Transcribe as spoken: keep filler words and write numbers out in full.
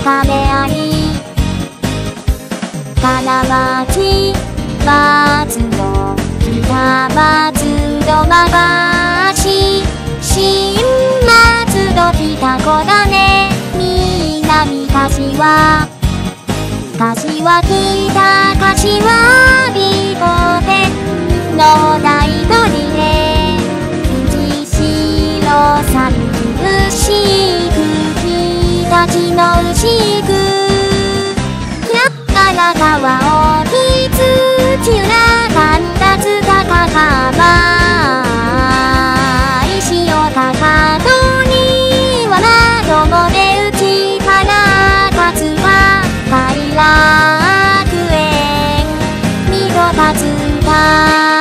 ためあり金町松戸北松戸馬橋新松戸北小金南柏柏北柏美保天の大鳥へ藤代さん牛久日立の牛久長川をきつち浦神田津高浜石尾高戸には窓も出打ち花勝は偕楽園水戸竜田